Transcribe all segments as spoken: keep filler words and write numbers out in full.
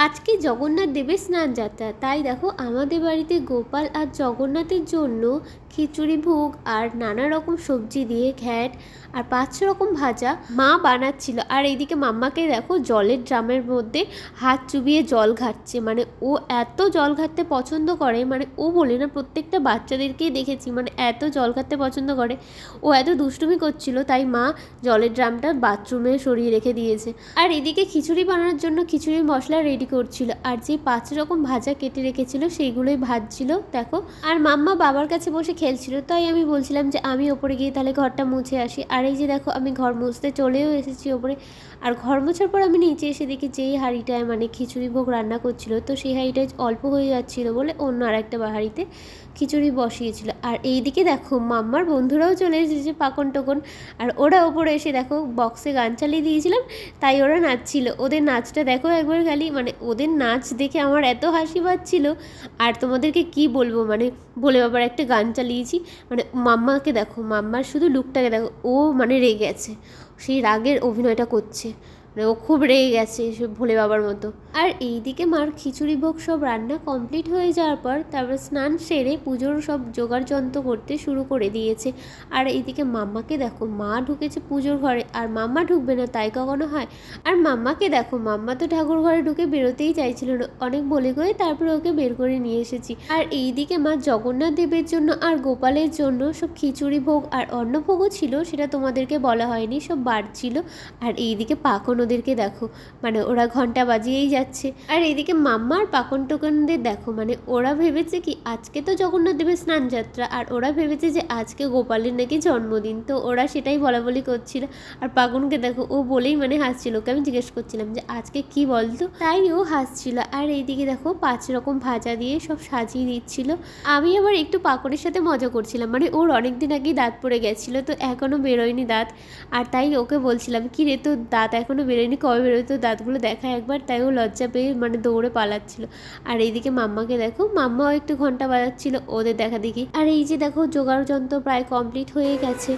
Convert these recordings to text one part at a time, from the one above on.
আজকে জগন্নাথ দেবের স্নান যাত্রা, তাই দেখো আমাদের বাড়িতে গোপাল আর জগন্নাথের জন্য খিচুড়ি ভোগ আর নানা রকম সবজি দিয়ে ঘ্যাট আর পাঁচ রকম ভাজা মা বানাচ্ছিল। আর এইদিকে মাম্মাকে দেখো জলের ড্রামের মধ্যে হাত চুবিয়ে জল ঘাটছে। মানে ও এত জল ঘাটতে পছন্দ করে, মানে ও বলে না প্রত্যেকটা বাচ্চাদেরকেই দেখেছি মানে এত জল ঘাটতে পছন্দ করে। ও এত দুষ্টুমি করছিল, তাই মা জলের ড্রামটা বাথরুমে সরিয়ে রেখে দিয়েছে। আর এদিকে খিচুড়ি বানানোর জন্য খিচুড়ির মশলা রেডি করছিল, আর যে পাঁচ রকম ভাজা কেটে রেখেছিল সেইগুলোই ভাজছিল দেখো। আর মাম্মা বাবার কাছে বসে খেলছিল, তাই আমি বলছিলাম যে আমি ওপরে গিয়ে তাহলে ঘরটা মুছে আসি। আর এই যে দেখো আমি ঘর মুছতে চলেও এসেছি ওপরে। আর ঘর মোছার পর আমি নিচে এসে দেখি যেই হাঁড়িটায় মানে খিচুড়ি ভোগ রান্না করছিল, তো সেই হাঁড়িটায় অল্প হয়ে যাচ্ছিলো বলে অন্য আর একটা হাঁড়িতে খিচুড়ি বসিয়েছিল। আর এইদিকে দেখো মাম্মার বন্ধুরাও চলে এসেছে পাকন টোকন, আর ওরা ওপরে এসে দেখো বক্সে গান চালিয়ে দিয়েছিলাম, তাই ওরা নাচছিল। ওদের নাচটা দেখো একবার খালি, মানে ওদের নাচ দেখে আমার এত হাসি পাচ্ছিল। আর তোমাদেরকে কি বলবো, মানে বলে বাবার একটা গান চালিয়েছি, মানে মাম্মাকে দেখো, মাম্মার শুধু লুকটাকে দেখো, ও মানে রেগে গেছে, সেই রাগের অভিনয়টা করছে, মানে ও খুব রেগে গেছে সব ভোলে বাবার মতো। আর এইদিকে মার খিচুড়ি ভোগ সব রান্না কমপ্লিট হয়ে যাওয়ার পর তারপর স্নান সেরে পুজোর সব জোগাড় যন্ত্র করতে শুরু করে দিয়েছে। আর এইদিকে মাম্মাকে দেখো, মা ঢুকেছে পুজোর ঘরে, আর মাম্মা ঢুকবে না তাই কখনো হয়। আর মাম্মাকে দেখো, মাম্মা তো ঠাকুর ঘরে ঢুকে বেরোতেই চাইছিল না, অনেক বলে করে তারপরে ওকে বের করে নিয়ে এসেছি। আর এইদিকে মা জগন্নাথ দেবের জন্য আর গোপালের জন্য সব খিচুড়ি ভোগ আর অন্নভোগও ছিল, সেটা তোমাদেরকে বলা হয়নি, সব বাড়ছিল। আর এইদিকে পাকন ওদেরকে দেখো, মানে ওরা ঘন্টা বাজিয়েই যাচ্ছে। আর এইদিকে মাম্মা আর পাকন টোকনদের দেখো, মানে ওরা ভেবেছে কি আজকে তো জগন্নাথ দেবের স্নান যাত্রা, আর ওরা ভেবেছে যে আজকে গোপালের নাকি জন্মদিন, তো ওরা সেটাই বলা বলি করছিল। আর পাকনকে দেখো, ও বলেই মানে হাসছিল, ওকে আমি জিজ্ঞেস করছিলাম যে আজকে কি বলতো, তাই ও হাসছিল। আর এইদিকে দেখো পাঁচ রকম ভাজা দিয়ে সব সাজিয়ে দিচ্ছিল। আমি আবার একটু পাকনের সাথে মজা করছিলাম, মানে ওর অনেকদিন আগেই দাঁত পড়ে গেছিলো, তো এখনো বেরোয়নি দাঁত। আর তাই ওকে বলছিলাম কি রে তোর দাঁত এখনো বেরোয়নি, কবে বেরোয় তো দাঁতগুলো দেখা একবার, তাই ও লজ্জা পেয়ে মানে দৌড়ে পালাচ্ছিল। আর এইদিকে মাম্মাকে দেখো, মাম্মাও একটু ঘন্টা বাজাচ্ছিল ওদের দেখা দেখি। আর এই যে দেখো জোগাড় যন্ত্র প্রায় কমপ্লিট হয়ে গেছে।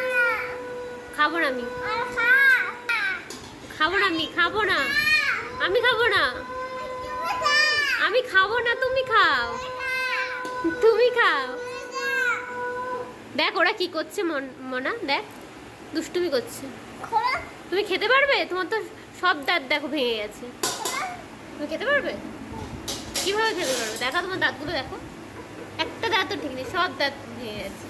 খাবো না আমি, খাবো না আমি, খাবো না আমি, খাবো না আমি, খাবো না তুমি খাও, তুমি খাও। দেখ ওরা কি করছে মনা, দেখ দুষ্টুমি করছে। তুমি খেতে পারবে? তোমার তো সব দাঁত দেখো ভেঙে গেছে, তুমি খেতে পারবে? কিভাবে খেতে পারবে? দেখো তোমার দাঁতগুলো দেখো, একটা দাঁত তো ঠিক নেই, সব দাঁত ভেঙে গেছে।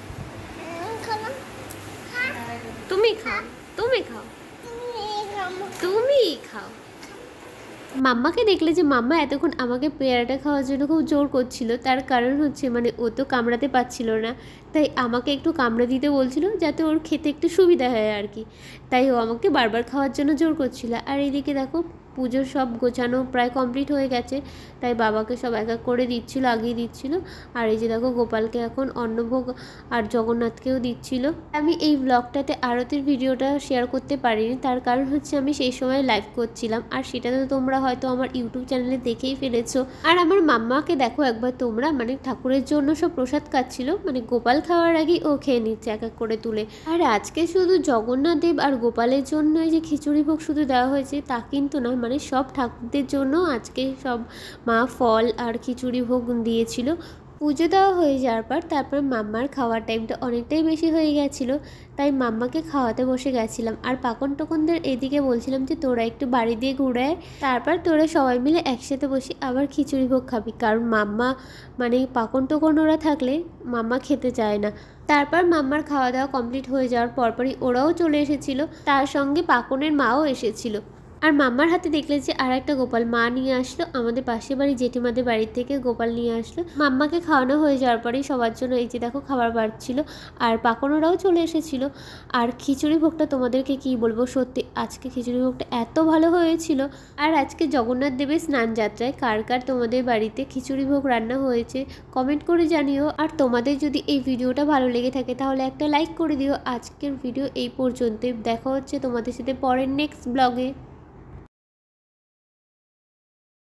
তুমি খাও, তুমি খাও, তুমি খাও। মাম্মাকে দেখলে যে মাম্মা এতক্ষণ আমাকে পেয়ারাটা খাওয়ার জন্য খুব জোর করছিল, তার কারণ হচ্ছে মানে ও তো কামড়াতে পারছিল না, তাই আমাকে একটু কামড়া দিতে বলছিল যাতে ওর খেতে একটু সুবিধা হয় আর কি, তাই ও আমাকে বারবার খাওয়ার জন্য জোর করছিল। আর এইদিকে দেখো পুজোর সব গোছানো প্রায় কমপ্লিট হয়ে গেছে, তাই বাবাকে সব এক এক করে দিচ্ছিল, আগেই দিচ্ছিল। আর এই যে দেখো গোপালকে এখন অন্নভোগ আর জগন্নাথকেও দিচ্ছিল। আমি এই ব্লগটাতে আরতির ভিডিওটা শেয়ার করতে পারিনি, তার কারণ হচ্ছে আমি সেই সময় লাইভ করছিলাম, আর সেটা তো তোমরা হয়তো আমার ইউটিউব চ্যানেলে দেখেই ফেলেছো। আর আমার মাম্মাকে দেখো একবার তোমরা, মানে ঠাকুরের জন্য সব প্রসাদ খাচ্ছিল, মানে গোপাল খাওয়ার আগেই ও খেয়ে নিচ্ছে এক এক করে তুলে। আর আজকে শুধু জগন্নাথ দেব আর গোপালের জন্যই যে খিচুড়ি ভোগ শুধু দেওয়া হয়েছে তা কিন্তু না, মানে সব ঠাকুরদের জন্য আজকে সব মা ফল আর খিচুড়ি ভোগ দিয়েছিল। পুজো দেওয়া হয়ে যাওয়ার পর তারপর মাম্মার খাওয়ার টাইমটা অনেকটাই বেশি হয়ে গেছিলো, তাই মাম্মাকে খাওয়াতে বসে গেছিলাম। আর পাকন টোকনদের এদিকে বলছিলাম যে তোরা একটু বাড়ি দিয়ে ঘুরে, তারপর তোরা সবাই মিলে একসাথে বসে আবার খিচুড়ি ভোগ খাবি, কারণ মাম্মা মানে পাকন টোকন ওরা থাকলে মাম্মা খেতে চায় না। তারপর মাম্মার খাওয়া দাওয়া কমপ্লিট হয়ে যাওয়ার পরপরই ওরাও চলে এসেছিলো, তার সঙ্গে পাকনের মাও এসেছিলো। আর মাম্মার হাতে দেখলে যে আর একটা গোপাল মা নিয়ে আসলো, আমাদের পাশের বাড়ি জেঠিমাদের বাড়ির থেকে গোপাল নিয়ে আসলো। মাম্মাকে খাওয়ানো হয়ে যাওয়ার পরেই সবার জন্য এই যে দেখো খাবার বাড়ছিল, আর পাকনোরাও চলে এসেছিল। আর খিচুড়ি ভোগটা তোমাদেরকে কি বলবো, সত্যি আজকে খিচুড়ি ভোগটা এত ভালো হয়েছিল। আর আজকে জগন্নাথ দেবের স্নান যাত্রায় কার কার তোমাদের বাড়িতে খিচুড়ি ভোগ রান্না হয়েছে কমেন্ট করে জানিও। আর তোমাদের যদি এই ভিডিওটা ভালো লেগে থাকে তাহলে একটা লাইক করে দিও। আজকের ভিডিও এই পর্যন্তই, দেখা হচ্ছে তোমাদের সাথে পরের নেক্সট ব্লগে।